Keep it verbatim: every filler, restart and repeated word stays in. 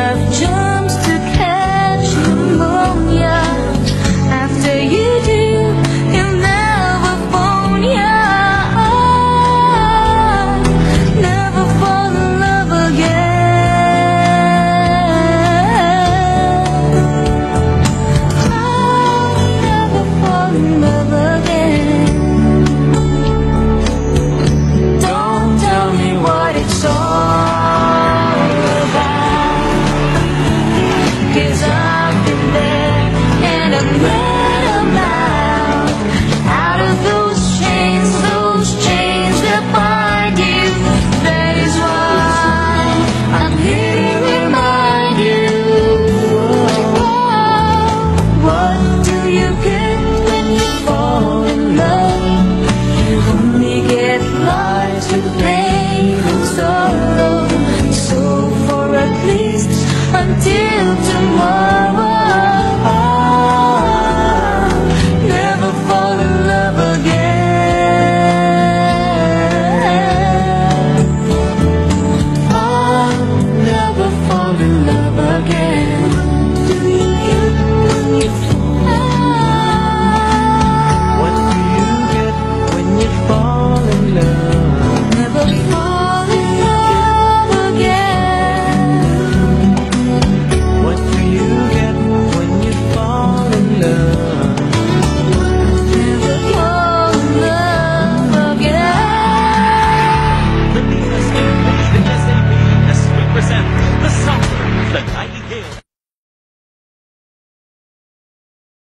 love jumps to catch pneumonia. After you do, he'll never phone ya. Never fall in love again. I'll never fall in love again. Don't tell me what it's all about, 'cause I've been there and I've read about. Out of those chains, those chains that bind you, that is why I'm here to remind you. Oh, what do you get when you fall in love? You only get lies with pain and sorrow. So for at least until